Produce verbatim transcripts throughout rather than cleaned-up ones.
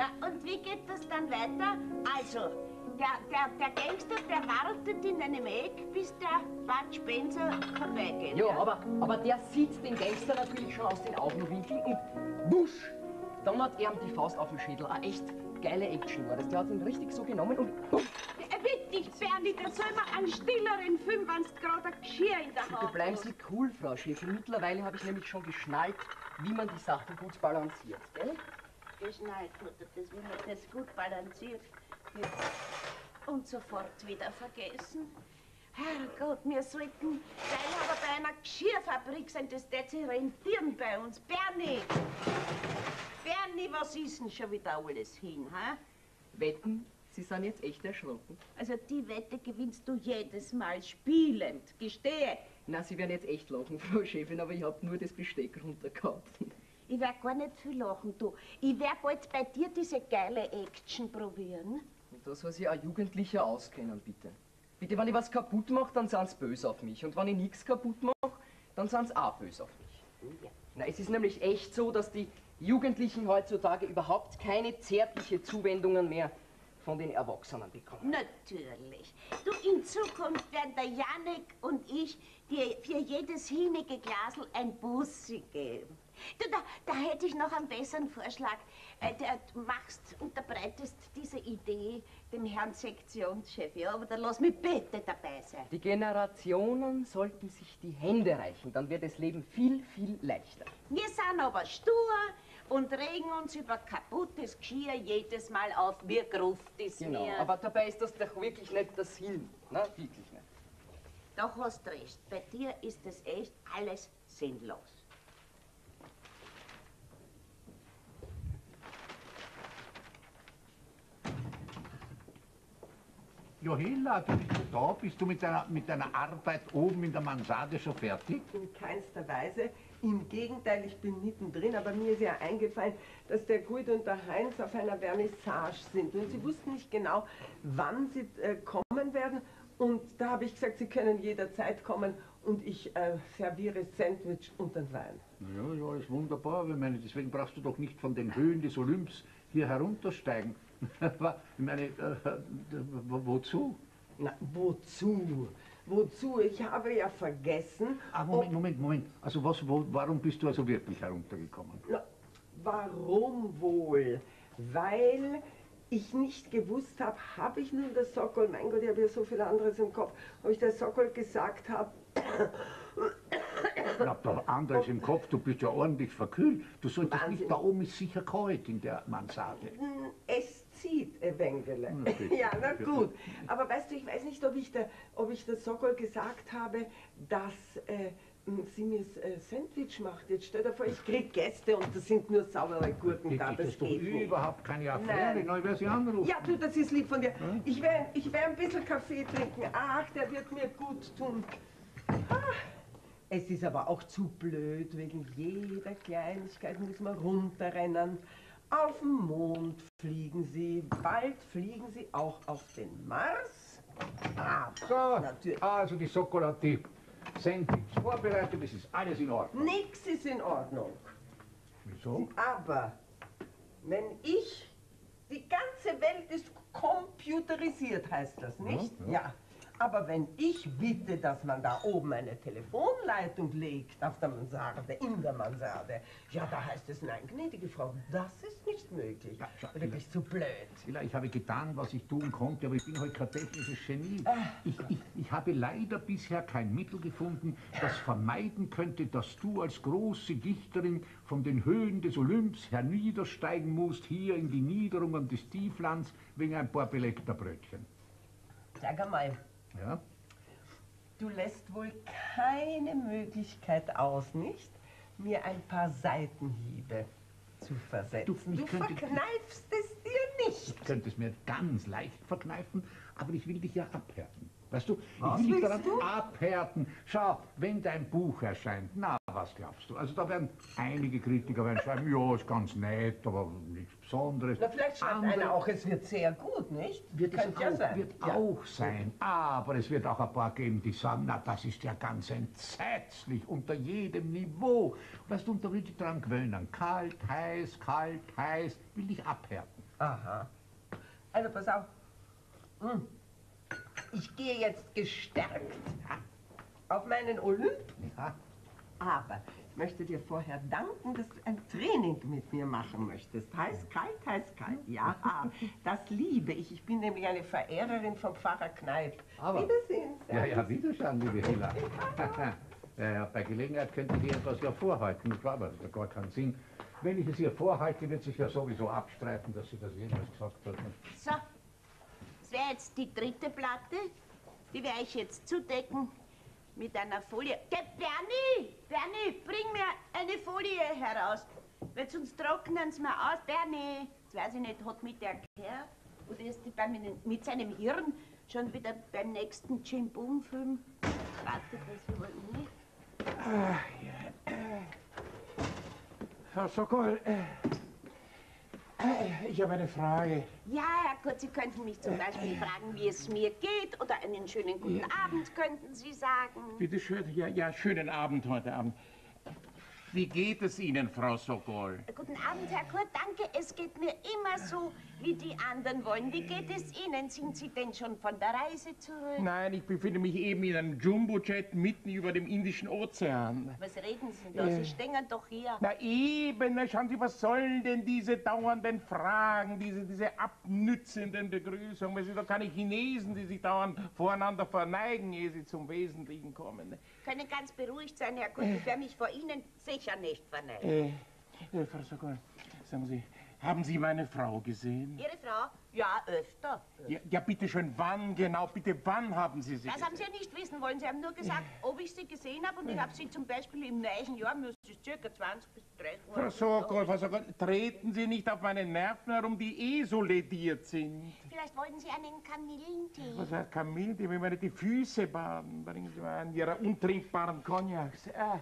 Ja, und wie geht das dann weiter? Also, der, der, der Gangster, der wartet in einem Eck, bis der Bud Spencer vorbeigeht. Ja, ja? Aber, aber der sieht den Gangster natürlich schon aus den Augenwinkeln und wusch! Dann hat er ihm die Faust auf den Schädel. Eine echt geile Action war das. Der hat ihn richtig so genommen und bumm! Bitte dich, Bernie, da soll man einen stilleren Film, wenn du gerade ein Geschirr in der Hand hast. Bleiben Sie cool, Frau Schäfer. Mittlerweile habe ich nämlich schon geschnallt, wie man die Sachen gut balanciert, gell? Geschnallt wurde das, wie man das gut balanciert. Und sofort wieder vergessen. Herrgott, wir sollten Teilhaber bei einer Geschirrfabrik sein, das wird sich rentieren bei uns. Bernie! Bernie, was ist denn schon wieder alles hin, hä? Wetten, Sie sind jetzt echt erschrocken. Also die Wette gewinnst du jedes Mal spielend, gestehe. Na, Sie werden jetzt echt lachen, Frau Chefin, aber ich hab nur das Besteck runtergehauen. Ich werd gar nicht viel lachen, du. Ich werd bald bei dir diese geile Action probieren. Und da soll sich ein Jugendlicher auskennen, bitte. Bitte, wenn ich was kaputt mache, dann sind sie böse auf mich. Und wenn ich nichts kaputt mache, dann sind sie auch böse auf mich. Ja. Na, es ist nämlich echt so, dass die Jugendlichen heutzutage überhaupt keine zärtliche Zuwendungen mehr von den Erwachsenen bekommen. Natürlich. Du, in Zukunft werden der Janik und ich dir für jedes hinige Glasl ein Bussi geben. Du, da, da hätte ich noch einen besseren Vorschlag. Äh, der, du machst, unterbreitest diese Idee dem Herrn Sektionschef, ja, aber dann lass mich bitte dabei sein. Die Generationen sollten sich die Hände reichen, dann wird das Leben viel, viel leichter. Wir sind aber stur und regen uns über kaputtes Geschirr jedes Mal auf, wie gruft ist genau, mir. Aber dabei ist das doch wirklich nicht das Ziel, ne? Wirklich nicht. Doch hast recht, bei dir ist das echt alles sinnlos. Ja, Hilla, du bist du da? Bist du mit deiner, mit deiner Arbeit oben in der Mansarde schon fertig? In keinster Weise. Im Gegenteil, ich bin mittendrin, aber mir ist ja eingefallen, dass der Gut und der Heinz auf einer Vernissage sind. Und sie wussten nicht genau, wann sie äh, kommen werden. Und da habe ich gesagt, sie können jederzeit kommen und ich äh, serviere Sandwich und den Wein. Ja, ja, ist wunderbar. Ich meine, deswegen brauchst du doch nicht von den Höhen des Olymps hier heruntersteigen. Ich meine, äh, wozu? Na, wozu? Wozu? Ich habe ja vergessen... Ah, Moment, Moment, Moment. Also was, wo, warum bist du also wirklich heruntergekommen? Na, warum wohl? Weil ich nicht gewusst habe, habe ich nun der Sokol, mein Gott, ich habe ja so viel anderes im Kopf, ob ich der Sokol gesagt habe... Na, der andere ist im Kopf, du bist ja ordentlich verkühlt. Du solltest Wahnsinn. nicht, da oben ist sicher kalt in der Mansarde. Es zieht, Evangele. Hm, ja, na gut. Aber weißt du, ich weiß nicht, ob ich der, ob ich der Sokol gesagt habe, dass äh, sie mir äh, Sandwich macht. Jetzt stell dir vor, ich krieg Gäste und da sind nur saubere Gurken da. Das ist doch geht nicht. überhaupt keine Affäre. Nein. Na, ich werde sie anrufen. Ja, du, das ist lieb von dir. Hm? Ich werde ich werd ein bisschen Kaffee trinken. Ach, der wird mir gut tun. Ah. Es ist aber auch zu blöd, wegen jeder Kleinigkeit müssen wir runterrennen. Auf den Mond fliegen sie, bald fliegen sie auch auf den Mars. Aber So, natürlich. also die Sokol hat die Sandwich vorbereitet, es ist alles in Ordnung. Nix ist in Ordnung. Wieso? Aber wenn ich, die ganze Welt ist computerisiert, heißt das, nicht? Ja, ja. Ja. Aber wenn ich bitte, dass man da oben eine Telefonleitung legt auf der Mansarde, in der Mansarde, ja, da heißt es, nein, gnädige Frau, das ist nicht möglich. Ja, schau, Wirklich zu blöd. Hilla, ich habe getan, was ich tun konnte, aber ich bin heute kein technisches Genie. Ah. Ich, ich, ich habe leider bisher kein Mittel gefunden, das vermeiden könnte, dass du als große Dichterin von den Höhen des Olymps herniedersteigen musst, hier in die Niederungen des Tieflands, wegen ein paar belegter Brötchen. Sag einmal, Ja? du lässt wohl keine Möglichkeit aus, nicht, mir ein paar Seitenhiebe zu versetzen. Du, Du, ich könnte- verkneifst es dir nicht. Ich könnte es mir ganz leicht verkneifen, aber ich will dich ja abhärten. Weißt du, Was ich will dich willst daran du? abhärten. Schau, wenn dein Buch erscheint, na, was glaubst du? Also da werden einige Kritiker werden schreiben, ja, ist ganz nett, aber nichts Besonderes. Na, vielleicht schreibt Andere- einer auch, es wird sehr gut, nicht? Wird es Könnte ja auch, sein. wird Ja. auch sein, aber es wird auch ein paar geben, die sagen, na, das ist ja ganz entsetzlich, unter jedem Niveau. Weißt du, und da will ich dran gewöhnen. Kalt, heiß, kalt, heiß, will dich abhärten. Aha. Also pass auf. Hm. Ich gehe jetzt gestärkt auf meinen Olymp. Ja. Aber ich möchte dir vorher danken, dass du ein Training mit mir machen möchtest. Heiß, kalt, heiß, kalt. Ja, das liebe ich. Ich bin nämlich eine Verehrerin vom Pfarrer Kneip. Aber, Wiedersehen. ja, ja, Wiedersehen, liebe Hilla. ja, ja, bei Gelegenheit könnte ich dir etwas ja vorhalten. Ich glaube, das hat gar keinen Sinn. Wenn ich es ihr vorhalte, wird sich ja sowieso abstreiten, dass sie das jemals gesagt hat. So, das wäre jetzt die dritte Platte. Die werde ich jetzt zudecken mit einer Folie. Geh, Bernie, Bernie, bring mir eine Folie heraus. Weil sonst trocknen sie mir aus. Bernie, jetzt weiß ich nicht, hat mit der Kerl oder ist die bei mir mit seinem Hirn schon wieder beim nächsten Jim Boom Film? Warte, das wohl nicht. Ah, ja. Frau Sokol, äh, äh, ich habe eine Frage. Ja, Herr Kurz, Sie könnten mich zum Beispiel fragen, wie es mir geht, oder einen schönen guten Ja. Abend könnten Sie sagen. Bitte schön, ja, ja, schönen Abend heute Abend. Wie geht es Ihnen, Frau Sokol? Guten Abend, Herr Kurt, danke. Es geht mir immer so, wie die anderen wollen. Wie geht es Ihnen? Sind Sie denn schon von der Reise zurück? Nein, ich befinde mich eben in einem Jumbojet mitten über dem Indischen Ozean. Was reden Sie da? Sie stehen doch hier. Na eben, na schauen Sie, was sollen denn diese dauernden Fragen, diese, diese abnützenden Begrüßungen? Es sind doch keine Chinesen, die sich dauernd voreinander verneigen, ehe sie zum Wesentlichen kommen. Können ganz beruhigt sein, Herr Kurt. Ich werde mich vor Ihnen sicher nicht verneigen. Äh, äh, Frau Sokol, sagen Sie, haben Sie meine Frau gesehen? Ihre Frau? Ja, öfter. Ja, ja, bitte schön, wann genau, bitte, wann haben Sie sie Das gesehen? haben Sie ja nicht wissen wollen. Sie haben nur gesagt, ob ich sie gesehen habe. Und ich habe sie zum Beispiel im neuen Jahr, das ist circa zwanzig bis dreißig Frau Sokol, Frau Sokol, treten Sie nicht auf meine Nerven herum, die eh so lediert sind. Vielleicht wollten Sie einen Kamillentee. Was heißt Kamille, wenn wir die Füße baden, bringen Sie mal an Ihrer untrinkbaren Cognacs. Ah,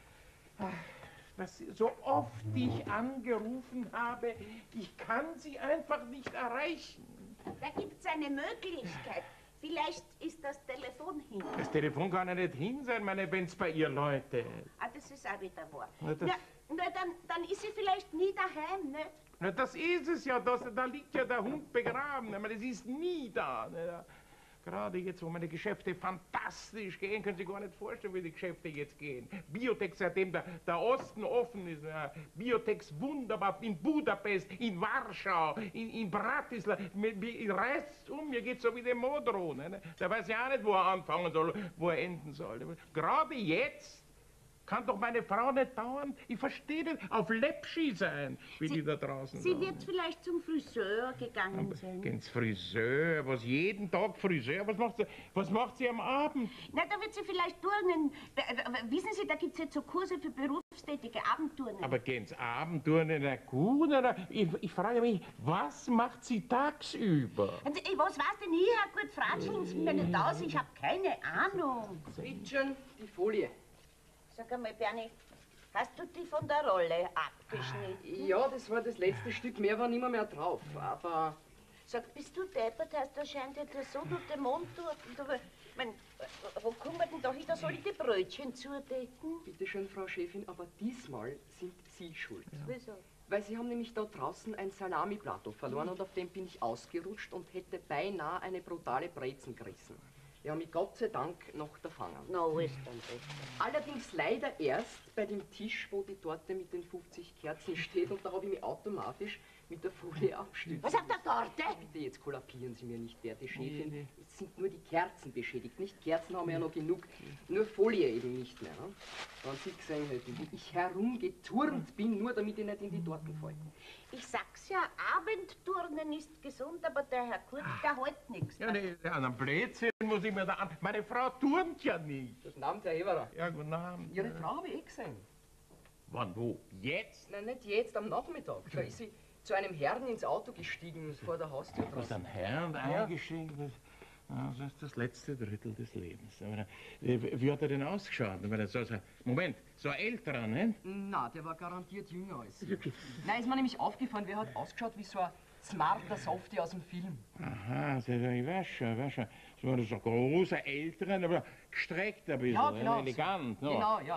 ah, was, so oft ich angerufen habe, ich kann Sie einfach nicht erreichen. Da gibt es eine Möglichkeit. Vielleicht ist das Telefon hin. Das Telefon kann ja nicht hin sein, meine, wenn es bei ihr läutet. Ah, das ist auch wieder wahr. Na, das- Na, na, dann, dann ist sie vielleicht nie daheim, nicht? Na, das ist es ja, das, da liegt ja der Hund begraben, aber das ist nie da. Ne? Gerade jetzt, wo meine Geschäfte fantastisch gehen, können Sie gar nicht vorstellen, wie die Geschäfte jetzt gehen. Biotex, seitdem der, der Osten offen ist, ja. Biotex wunderbar, in Budapest, in Warschau, in, in Bratislava, mir, mir reißt um, mir geht's so wie dem Modrow. Ne? Da weiß ich auch nicht, wo er anfangen soll, wo er enden soll. Gerade jetzt kann doch meine Frau nicht dauern, ich verstehe das, auf Läppschi sein, wie Sie- die da draußen Sie sind. wird vielleicht zum Friseur gegangen sein. Ins Friseur, was jeden Tag Friseur, was macht sie, was macht sie am Abend? Na, da wird sie vielleicht turnen. W- w- Wissen Sie, da gibt es jetzt so Kurse für berufstätige Abendturnen. Aber gehen's Abendturnen, na gut, oder? Ich, ich frage mich, was macht sie tagsüber? Und, äh, was weiß denn ich, Herr Gut, Fratscheln Sie mir nicht aus, ich habe keine Ahnung. Bitte schön, die Folie. Sag einmal, Bernie, hast du die von der Rolle abgeschnitten? Ja, das war das letzte Stück, mehr war nimmer mehr drauf. Aber Sag, bist du deppert, heißt, da scheint jetzt der Sonne und der Mond durch. Und aber, mein, wo kommen wir denn da hin, da soll ich die Brötchen zudecken? bitte schön, Frau Chefin, aber diesmal sind Sie schuld. Wieso? Weil Sie haben nämlich da draußen ein Salami-Plateau verloren und auf dem bin ich ausgerutscht und hätte beinahe eine brutale Brezen gerissen. Die haben mich Gott sei Dank noch erfangen. Na, wo ist denn das? Allerdings leider erst bei dem Tisch, wo die Torte mit den fünfzig Kerzen steht und da habe ich mich automatisch mit der Folie abstützen. Was auf der Torte? Bitte, jetzt kollabieren Sie mir nicht, werte Chefin. Es sind nur die Kerzen beschädigt. Nicht Kerzen haben wir ja noch genug, nur Folie eben nicht mehr. Ne? Wenn Sie gesehen hätten, wie ich herumgeturnt bin, nur damit ich nicht in die Torten falle. Ich sag's ja, Abendturnen ist gesund, aber der Herr Kurt, der hält nichts. Ja, ne, an einem Blödsinn muss ich mir da an. Meine Frau turnt ja nicht. Guten Abend, Herr Eberer. Ja, guten Abend. Ihre Frau habe ich eh gesehen. Wann, wo? Jetzt? Nein, nicht jetzt, am Nachmittag. Da ist sie zu einem Herrn ins Auto gestiegen vor der Haustür Was draußen. ein Herrn eingeschenkt. Das, ah, das ist das letzte Drittel des Lebens. Aber, äh, wie hat er denn ausgeschaut? Ich meine, so, so, Moment, so ein älterer, ne? Na, der war garantiert jünger als Sie. Nein, ist mir nämlich aufgefallen, wer hat ausgeschaut wie so ein smarter Softie aus dem Film. Aha, so, ich weiß schon, ich weiß schon. So ein so großer, älterer, aber gestreckt ein bisschen, Ja, genau. elegant. No. Genau, ja.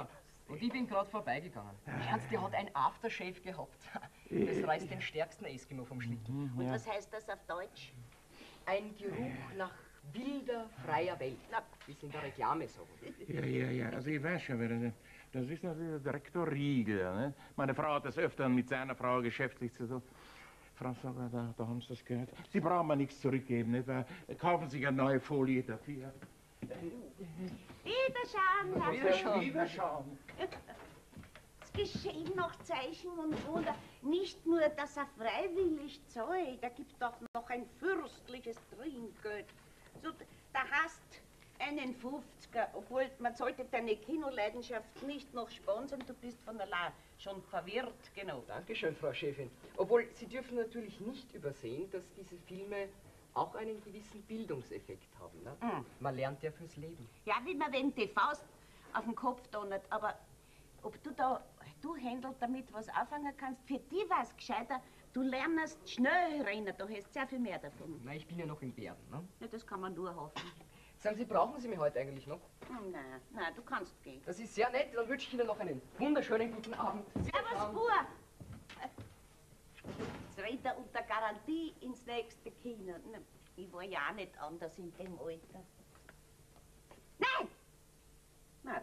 Und ich bin gerade vorbeigegangen. Schatz, die hat ein Aftershave gehabt. Das reißt den stärksten Eskimo vom Schlitten. Und was heißt das auf Deutsch? Ein Geruch nach wilder, freier Welt. Na, wie es in der Reklame sagen. Ja, ja, ja, also ich weiß schon, wer das ist. Das ist natürlich der Direktor Riegel. Ne? Meine Frau hat das öfter mit seiner Frau geschäftlich zu tun. Frau Sauer, da, da haben Sie das gehört. Sie brauchen mir nichts zurückgeben, nicht wahr? Kaufen Sie eine neue Folie dafür. Wiederschauen, Herr Wiederschauen. Wiederschauen. Es geschehen noch Zeichen und Wunder. Nicht nur, dass er freiwillig zahlt, da gibt doch noch ein fürstliches Trinkgeld. So, da hast einen fünfziger, obwohl man sollte deine Kinoleidenschaft nicht noch sponsern, du bist von allein schon verwirrt genug. Dankeschön, Frau Chefin. Obwohl, Sie dürfen natürlich nicht übersehen, dass diese Filme auch einen gewissen Bildungseffekt haben. Ne? Mhm. Man lernt ja fürs Leben. Ja, wie man wenn die Faust auf den Kopf donnert, aber ob du da, du Händel damit was anfangen kannst, für die war es gescheiter, du lernst schnell rennen, du hast sehr viel mehr davon. Na, ich bin ja noch in Bern. Ne? Ja, das kann man nur hoffen. Sagen Sie, brauchen Sie mich heute eigentlich noch? Hm, nein, nein, du kannst gehen. Das ist sehr nett, dann wünsche ich Ihnen noch einen wunderschönen guten Abend. Servus, Bur! Jetzt rennt er unter Garantie ins nächste Kino. Na, ich war ja auch nicht anders in dem Alter. Nein! Nein.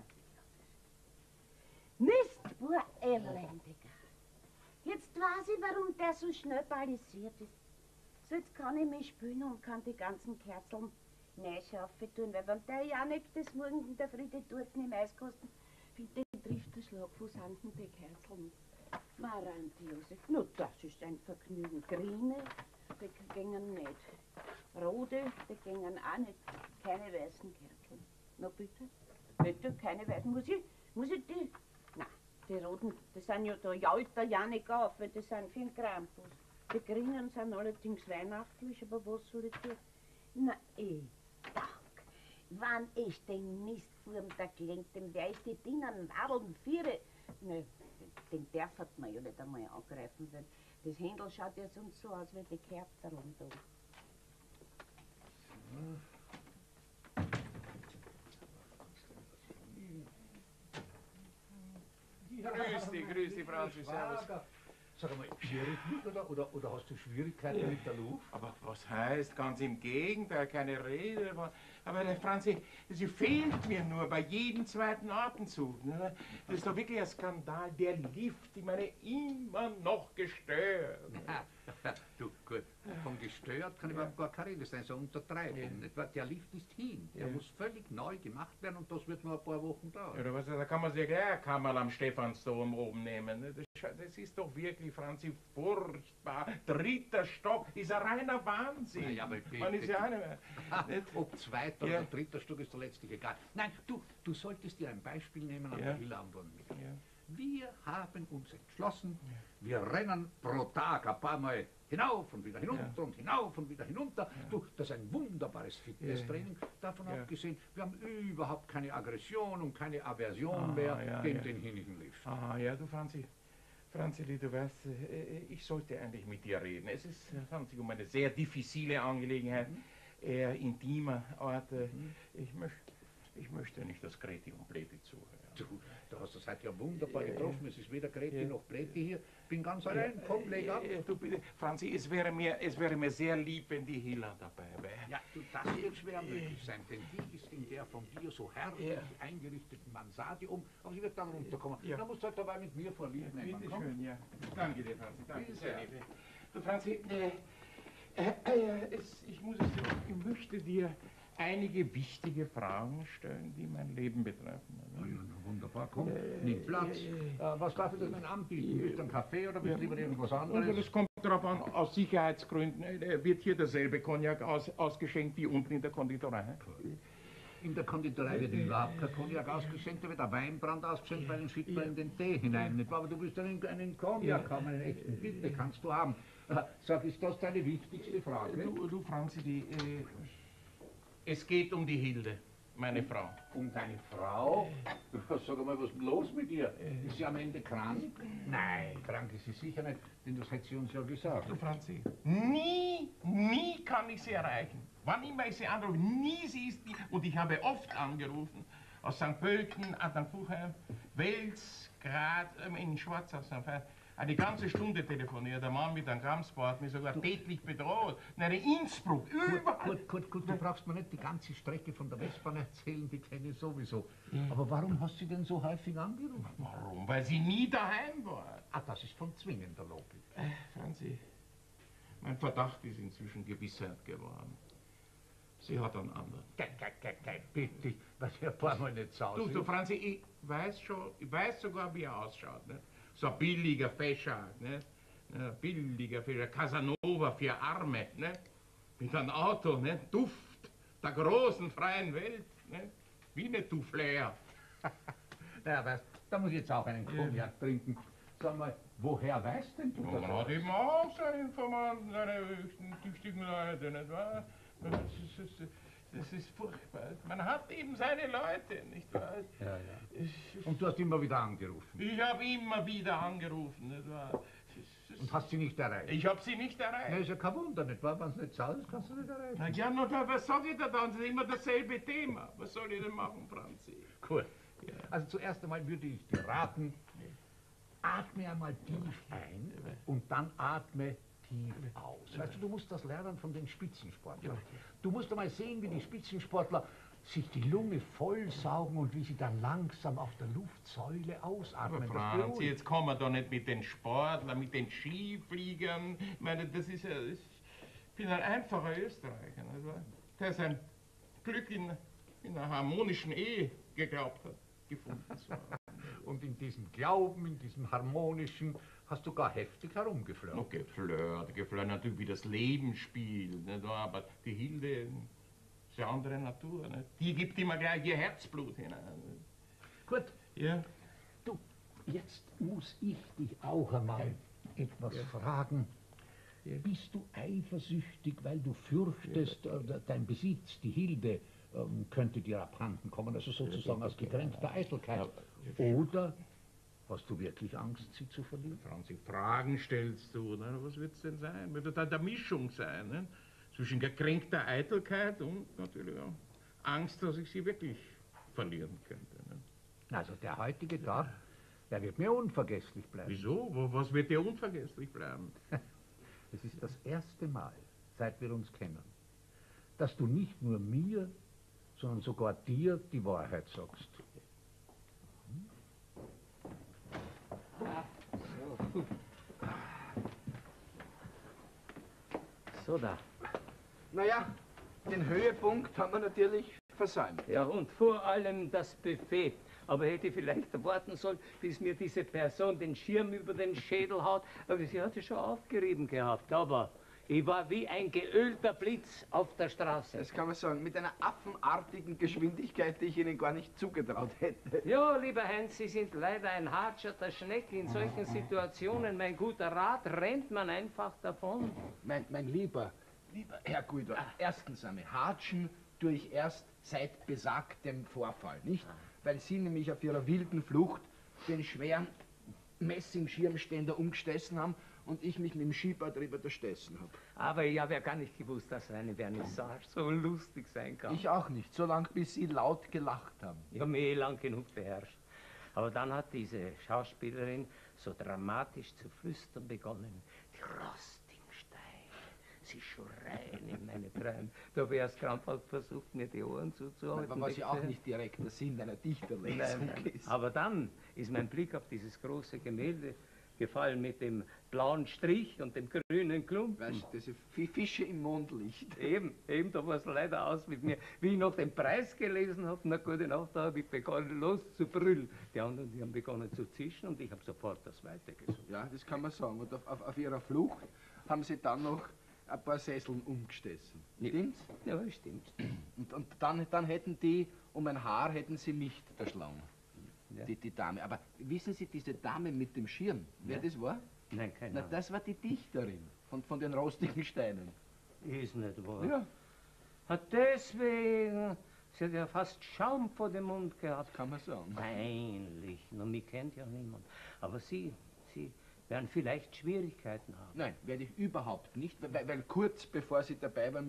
Mist, Bur, elendiger. Jetzt weiß ich, warum der so schnell balisiert ist. So, jetzt kann ich mich spülen und kann die ganzen Kerzeln Neuschafe tun, weil wenn der Janik das morgen in der Friede dort im Eiskosten, finde ich, trifft der Schlagfuß an die Kerzeln. Marantiose. Nur das ist ein Vergnügen. Grüne, die gingen nicht. Rote, die gingen auch nicht. Keine weißen Kerzeln. Na bitte? Bitte, keine weißen. Muss ich, muss ich die? Nein, die roten, die sind ja, da jault der Janik auf, weil die sind für den Krampus. Die grünen sind allerdings weihnachtlich, aber was soll ich tun? Na eh. Dank. Wann ich den Mistwurm da gelenkt, dem wär ich die Dienen Wadeln viere. Ne, den darf man ja nicht einmal angreifen, weil das Händel schaut ja sonst so aus wie die Kerzen da. Grüß dich, grüß dich, Franzi, servus. Sag mal, schwierig nicht oder, oder, oder hast du Schwierigkeiten ja. mit der Luft? Aber was heißt, ganz im Gegenteil, keine Rede. Aber, aber der Franzi, sie fehlt mir nur bei jedem zweiten Atemzug. Ne? Das ist doch wirklich ein Skandal. Der Lift, ich meine, immer noch gestört. Du, gut, von gestört kann ja. überhaupt gar keine Rede sein, so untertreiben. Ja. Der Lift ist hin, der ja. muss völlig neu gemacht werden und das wird nur ein paar Wochen dauern. Ja, was, da kann man sich gleich ein Kammerl am Stephansdom oben nehmen. Ne? Das, das ist doch wirklich, Franzi, furchtbar. Dritter Stock ist ein reiner Wahnsinn. Na ja, aber bitte, man ist ja auch nicht mehr. Nicht? Ob zweiter ja. oder dritter Stock ist der letztlich egal. Nein, du, du solltest dir ein Beispiel nehmen an ja. der Villa am Dornweg. Ja. Wir haben uns entschlossen, wir rennen pro Tag ein paar Mal hinauf und wieder hinunter ja. und hinauf und wieder hinunter. Ja. Du, das ist ein wunderbares Fitnesstraining. Ja. Davon ja. abgesehen, wir haben überhaupt keine Aggression und keine Aversion ah, mehr ja, gegen ja. den hinnigen Lift. Ah, ja, du Franzi, Franzi, du weißt, ich sollte eigentlich mit dir reden. Es ist, Franzi, um eine sehr diffizile Angelegenheit, mhm. eher intimer Art. Mhm. Ich, möcht, ich möchte nicht, dass Greti und Pleti zuhören. Du, du hast das heute ja wunderbar getroffen. Es ist weder Greti noch Pleti hier. Bin ganz allein. Komm, leg ab. Du, bitte, Franzi, es wäre, mir, es wäre mir sehr lieb, wenn die Hilla dabei wäre. Ja, du, das wird schwer möglich sein, denn die ist in der von dir so herrlich ja. eingerichteten Mansarde um, aber sie wird dann runterkommen. Ja. Da musst du halt dabei mit mir vorlieb nehmen. Bitte schön, ja. Danke dir, Franzi. Danke sehr, liebe. Du, Franzi, äh, äh, äh, es, ich muss es dir, ich möchte dir einige wichtige Fragen stellen, die mein Leben betreffen. Ja, ja, wunderbar, komm, äh, nimm Platz. Äh, äh, was darf ich dir denn anbieten? Willst du einen Kaffee oder willst du ja. lieber irgendwas anderes? Das kommt darauf an, aus Sicherheitsgründen äh, wird hier derselbe Cognac aus, ausgeschenkt wie unten in der Konditorei. In der Konditorei wird überhaupt kein Cognac ausgeschenkt, da wird ein Weinbrand ausgeschenkt, weil den schickt man in den Tee hinein. Nicht? Aber du willst einen, einen Cognac haben, einen echten, bitte, kannst du haben. Äh, sag, ist das deine wichtigste Frage? Du, du Franzi, die... Äh, Es geht um die Hilde, meine Frau. Um deine Frau? Sag mal, was ist los mit ihr? Ist sie am Ende krank? Nein, krank ist sie sicher nicht, denn das hätte sie uns ja gesagt. Du Franzi, nie, nie kann ich sie erreichen. Wann immer ich sie anrufe, nie sie ist die. Und ich habe oft angerufen. aus Sankt Pölten, Adamfuchheim, Wels, Grad, ähm, in Schwarzhaus. Eine ganze Stunde telefoniert, der Mann mit einem Kramsport hat mich sogar tätlich bedroht. Nein, Innsbruck, überall. Gut, gut, gut, du brauchst mir nicht die ganze Strecke von der Westbahn erzählen, die kenne ich sowieso. Aber warum hast du sie denn so häufig angerufen? Warum? Weil sie nie daheim war. Ah, das ist von zwingender Logik. Äh, Franzi, mein Verdacht ist inzwischen Gewissheit geworden. Sie hat einen anderen. Gei, gei, gei, gei, bitte, was ich ein paar Mal nicht zu Hause Du, du Franzi, ich weiß schon, ich weiß sogar, wie er ausschaut. Ne? So ein billiger Fäscher, ne? Ein billiger Fäscher, Casanova für Arme, ne? Mit einem Auto, ne? Duft der großen freien Welt, ne? Wie eine Toufflair. Naja, weißt, da muss ich jetzt auch einen Cognac ja. trinken. Sag mal, woher weißt denn du Ja, das? man hat eben auch seine Informanten, seine höchsten, tüchtigen Leute, nicht wahr? Das ist, das, ist, das ist furchtbar. Man hat eben seine Leute, nicht wahr? Ja, ja. Und du hast immer wieder angerufen? Ich habe immer wieder angerufen, nicht wahr? Und hast sie nicht erreicht? Ich habe sie nicht erreicht. Na, ist ja kein Wunder, nicht wahr? Wenn es nicht zahlst, kannst du nicht erreichen. Na ja, nur da, was sag ich da dann? Es ist immer dasselbe Thema. Was soll ich denn machen, Franzi? Gut. Ja. Also zuerst einmal würde ich dir raten, atme einmal tief ein und dann atme tief aus. Weißt du, du musst das lernen von den Spitzensportlern. Du musst einmal sehen, wie die Spitzensportler sich die Lunge vollsaugen und wie sie dann langsam auf der Luftsäule ausatmen. Aber Franzi, jetzt kommen wir doch nicht mit den Sportlern, mit den Skifliegern. Ich meine, das ist ja... Ich bin ein einfacher Österreicher, nicht wahr? Der sein Glück in, in einer harmonischen Ehe geglaubt hat, gefunden zu haben. Und in diesem Glauben, in diesem harmonischen, hast du gar heftig herumgeflirt. Noch geflirt, geflirt natürlich wie das Leben spielt, nicht wahr? Aber die Hilde ist eine andere Natur, nicht? Die gibt immer gleich ihr Herzblut hinein. Gut. Ja? Du, jetzt muss ich dich auch einmal ja. etwas ja. fragen. Ja. Bist du eifersüchtig, weil du fürchtest, ja. äh, dein Besitz, die Hilde, ähm, könnte dir abhanden kommen, also sozusagen aus gekränkter Eitelkeit? Ja. Oder hast du wirklich Angst, sie zu verlieren? Franzi, Fragen stellst du, ne? Was wird es denn sein? Wird da eine Mischung sein, ne? Zwischen gekränkter Eitelkeit und natürlich auch Angst, dass ich sie wirklich verlieren könnte. Ne? Also der heutige Tag, der wird mir unvergesslich bleiben. Wieso? Was wird dir unvergesslich bleiben? Es ist das erste Mal, seit wir uns kennen, dass du nicht nur mir, sondern sogar dir die Wahrheit sagst. So. So da. Naja, den Höhepunkt haben wir natürlich versäumt. Ja, und vor allem das Buffet. Aber hätte ich vielleicht warten sollen, bis mir diese Person den Schirm über den Schädel haut. Aber sie hatte schon aufgerieben gehabt. Aber ich war wie ein geölter Blitz auf der Straße. Das kann man sagen, mit einer affenartigen Geschwindigkeit, die ich Ihnen gar nicht zugetraut hätte. Ja, lieber Heinz, Sie sind leider ein hartschatter Schneck. In solchen Situationen, mein guter Rat, rennt man einfach davon. Mein, mein lieber, lieber Herr Guido, erstens einmal, Hatschen tue ich erst seit besagtem Vorfall, nicht? Weil Sie nämlich auf Ihrer wilden Flucht den schweren Messingschirmständer umgestessen haben und ich mich mit dem Schieber drüber erstessen habe. Aber ich habe ja gar nicht gewusst, dass eine Vernissage so lustig sein kann. Ich auch nicht, so lange bis Sie laut gelacht haben. Ich habe mich eh lang genug beherrscht. Aber dann hat diese Schauspielerin so dramatisch zu flüstern begonnen. Die rostigen Steine, sie schreien in meine Träume. Da habe ich erst krampfhaft versucht, mir die Ohren zuzuhalten. Aber was ja auch nicht direkt der Sinn einer Dichterlesung ist. Aber dann ist mein Blick auf dieses große Gemälde gefallen mit dem blauen Strich und dem grünen Klumpen. Weißt du, das ist Fische im Mondlicht. Eben, eben, da war es leider aus mit mir. Wie ich noch den Preis gelesen habe, na gute Nacht, da habe ich begonnen loszubrüllen. Die anderen, die haben begonnen zu zischen und ich habe sofort das weitergesucht. Ja, das kann man sagen. Und auf, auf, auf ihrer Flucht haben sie dann noch ein paar Sesseln umgestessen. Ja. Stimmt's? Ja, stimmt. Und, und dann, dann hätten die um ein Haar hätten sie nicht erschlagen. Ja. Die, die Dame. Aber wissen Sie, diese Dame mit dem Schirm, wer ja. das war? Nein, keine Na, Ahnung. das war die Dichterin von, von den rostigen Steinen. Ist nicht wahr. Ja. Hat deswegen, sie hat ja fast Schaum vor dem Mund gehabt. Kann man sagen. Peinlich, nur mich kennt ja niemand. Aber Sie, Sie werden vielleicht Schwierigkeiten haben. Nein, werde ich überhaupt nicht, weil, weil kurz bevor Sie dabei war, mich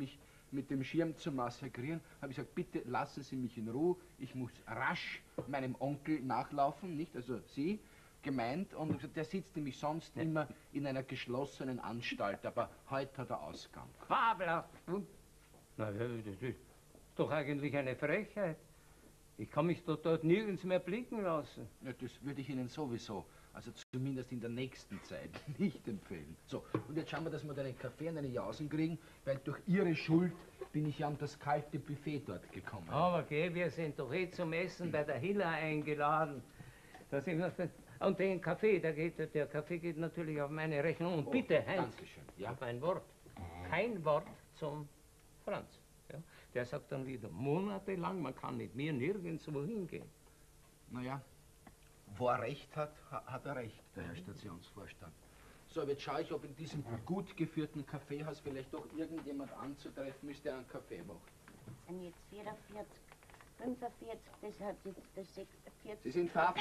mit dem Schirm zu massakrieren, habe ich gesagt, bitte lassen Sie mich in Ruhe, ich muss rasch meinem Onkel nachlaufen, nicht, also Sie, gemeint, und gesagt, der sitzt nämlich sonst immer in einer geschlossenen Anstalt, aber heute hat er Ausgang. Fabelhaft! Na, das ist doch eigentlich eine Frechheit. Ich kann mich dort, dort nirgends mehr blicken lassen. Ja, das würde ich Ihnen sowieso, also zumindest in der nächsten Zeit, nicht empfehlen. So, und jetzt schauen wir, dass wir da einen Kaffee und eine Jausen kriegen, weil durch Ihre Schuld bin ich ja an das kalte Buffet dort gekommen. Aber geh, wir sind doch eh zum Essen bei der Hilla eingeladen. Da sind wir, und den Kaffee, der, geht, der Kaffee geht natürlich auf meine Rechnung. Und Oh, bitte, Heinz, Dankeschön. Ja. auf ein Wort. Kein Wort zum Franz. Ja? Der sagt dann wieder, monatelang, man kann mit mir nirgendwo hingehen. Naja, wo er recht hat, ha- hat er recht, der Herr Stationsvorstand. So, jetzt schaue ich, ob in diesem gut geführten Kaffeehaus vielleicht doch irgendjemand anzutreffen ist, der einen Kaffee macht. Das sind jetzt vierundvierzig, fünfundvierzig, das hat jetzt das Sie sechsundvierzig. sind verhaftet.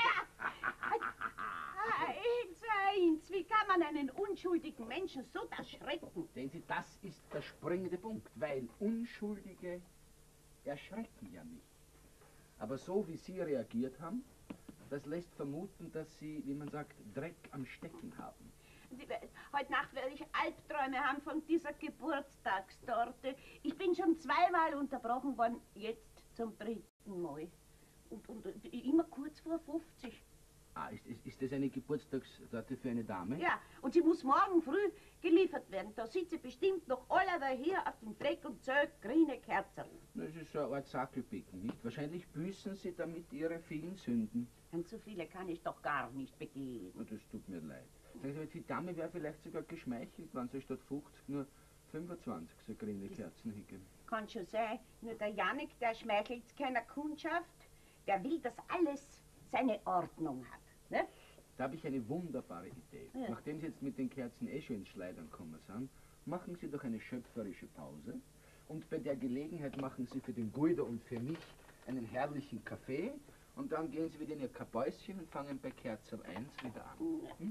Eins, eins, wie kann man einen unschuldigen Menschen so erschrecken? Sehen Sie, das ist der springende Punkt, weil Unschuldige erschrecken ja nicht. Aber so wie Sie reagiert haben, das lässt vermuten, dass Sie, wie man sagt, Dreck am Stecken haben. Sie- Heute Nacht werde ich Albträume haben von dieser Geburtstagstorte. Ich bin schon zweimal unterbrochen worden, jetzt zum dritten Mal. Und, und, und immer kurz vor fünfzig. Ah, ist, ist, ist das eine Geburtstagstorte für eine Dame? Ja, und sie muss morgen früh geliefert werden. Da sitze bestimmt noch alle daher auf dem Fleck und zählt grüne Kerzen. Das ist so eine Art Sackelbecken, nicht? Wahrscheinlich büßen Sie damit Ihre vielen Sünden. Und so viele kann ich doch gar nicht begehen. Und das tut mir leid. Sagen Sie, die Dame wäre vielleicht sogar geschmeichelt, wenn sie statt fünfzig nur fünfundzwanzig so grüne Kerzen hingeben. Kann schon sein, nur der Janik, der schmeichelt keiner Kundschaft. Der will, dass alles seine Ordnung hat. Ne? Da habe ich eine wunderbare Idee. Ja. Nachdem Sie jetzt mit den Kerzen eh schon ins Schleudern gekommen sind, machen Sie doch eine schöpferische Pause. Und bei der Gelegenheit machen Sie für den Guido und für mich einen herrlichen Kaffee. Und dann gehen Sie wieder in Ihr Kabäuschen und fangen bei Kerze eins wieder an. Hm?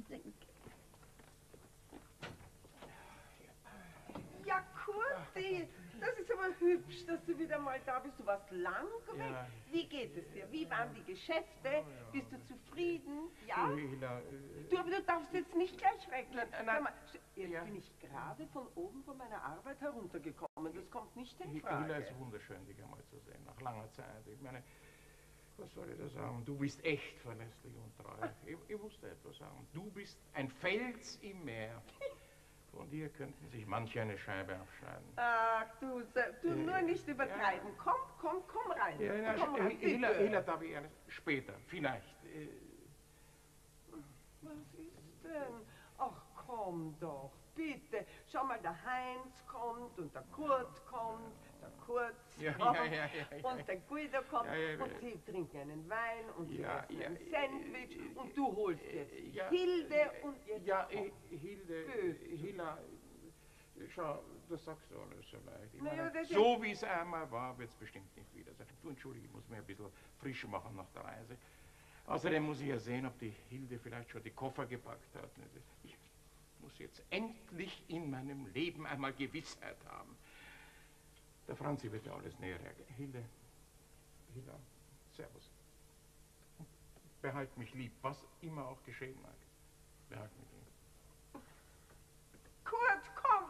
Ja, Kurti, das ist aber hübsch, dass du wieder mal da bist. Du warst lang weg. Ja. Wie geht es dir? Wie waren die Geschäfte? Bist du zufrieden? Ja? Hila, äh, Du, aber du darfst jetzt nicht gleich weg. Nein, nein. Sag mal, jetzt Ja. bin ich gerade von oben von meiner Arbeit heruntergekommen. Das kommt nicht in Hila Frage. ist wunderschön, dich einmal zu sehen, nach langer Zeit. Ich meine, was soll ich da sagen? Du bist echt verlässlich und treu. Ich, ich musste etwas sagen. Du bist ein Fels im Meer. Von dir könnten sich manche eine Scheibe abschneiden. Ach, du, Se- du Äh, nur nicht übertreiben. Komm, komm, komm rein. Ja, na, komm rein, Hila, bitte. Hila, darf ich eines? Später, vielleicht. Äh, Was ist denn? Ach, komm doch, bitte. Schau mal, der Heinz kommt und der Kurt kommt, der Kurt Ja, kommt ja, ja, ja, ja. und der Guido kommt Ja, ja, ja. und sie trinken einen Wein und sie Ja, essen ja, ein äh, Sandwich äh, und du holst jetzt äh, die ja, Hilde äh, und jetzt Ja, komm. äh, Hilde, Bitte. Hila, äh, schau, das sagst du alles so leicht. Ich Na ja, meine, das- so wie es einmal war, wird es bestimmt nicht wieder sein. Du, entschuldige, ich muss mir ein bisschen frisch machen nach der Reise. Außerdem muss ich ja sehen, ob die Hilde vielleicht schon die Koffer gepackt hat. Ich muss jetzt endlich in meinem Leben einmal Gewissheit haben. Der Franzi wird ja alles näher erklären. Hilde, Hila, servus. Behalt mich lieb, was immer auch geschehen mag. Behalt mich lieb. Kurt, komm!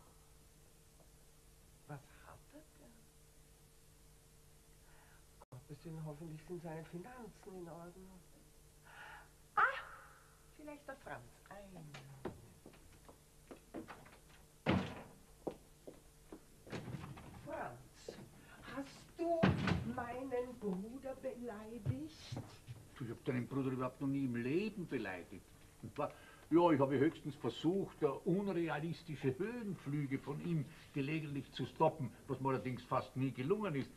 Was hat er denn? Gottes Willen, hoffentlich sind seine Finanzen in Ordnung. Ah, vielleicht der Franz. Ein. Franz, hast du meinen Bruder beleidigt? Ich habe deinen Bruder überhaupt noch nie im Leben beleidigt. Ja, ich habe höchstens versucht, unrealistische Höhenflüge von ihm gelegentlich zu stoppen, was mir allerdings fast nie gelungen ist.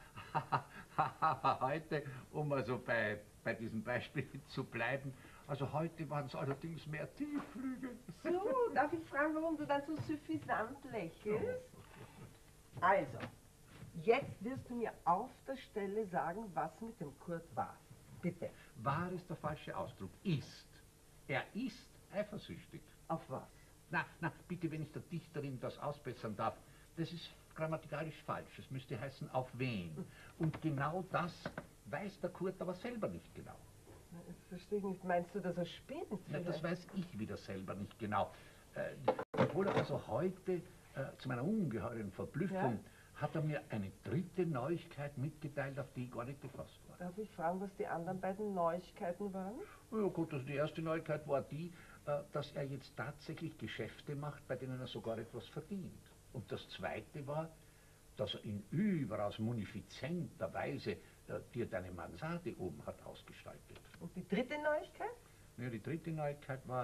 Heute, um also bei, bei diesem Beispiel zu bleiben, also heute waren es allerdings mehr Tiefflüge. So, darf ich fragen, warum du dann so suffisant lächelst? Also, jetzt wirst du mir auf der Stelle sagen, was mit dem Kurt war. Bitte. War ist der falsche Ausdruck. Ist. Er ist eifersüchtig. Auf was? Na, na, bitte, wenn ich der Dichterin das ausbessern darf. Das ist grammatikalisch falsch. Es müsste heißen, auf wen. Und genau das weiß der Kurt aber selber nicht genau. Ich verstehe nicht, meinst du, dass er spinnt? Na, das weiß ich wieder selber nicht genau. Äh, obwohl er also heute, äh, zu meiner ungeheuren Verblüffung, ja? hat er mir eine dritte Neuigkeit mitgeteilt, auf die ich gar nicht gefasst war. Darf ich fragen, was die anderen beiden Neuigkeiten waren? Ja gut, also die erste Neuigkeit war die, äh, dass er jetzt tatsächlich Geschäfte macht, bei denen er sogar etwas verdient. Und das zweite war, dass er in überaus munifizenter Weise äh, dir deine Mansarde oben hat ausgestaltet. Und die dritte Neuigkeit? Ja, die dritte Neuigkeit war,